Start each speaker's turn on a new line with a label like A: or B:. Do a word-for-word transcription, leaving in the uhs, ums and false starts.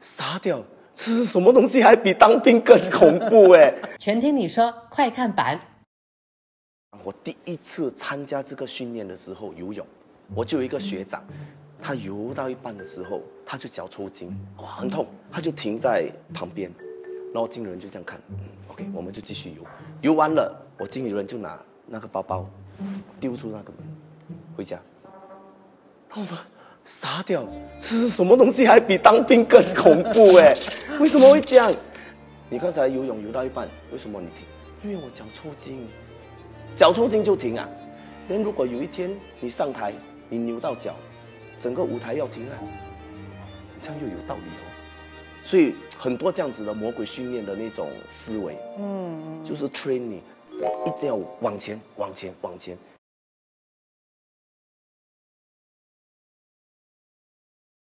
A: 傻掉，这是什么东西？还比当兵更恐怖哎！
B: 全听你说，快看版。
A: 我第一次参加这个训练的时候游泳，我就有一个学长，他游到一半的时候，他就脚抽筋，哇，很痛，他就停在旁边，然后经理人就这样看，嗯 ，OK， 我们就继续游，游完了，我经理人就拿那个包包丢出那个门，回家。我们傻掉，这是什么东西？还比当兵更恐怖哎！为什么会这样？你刚才游泳游到一半，为什么你停？因为我脚抽筋，脚抽筋就停啊。那如果有一天你上台，你扭到脚，整个舞台要停啊，这样又有道理哦。所以很多这样子的魔鬼训练的那种思维，嗯，就是 trainee，一直要往前、往前、往前。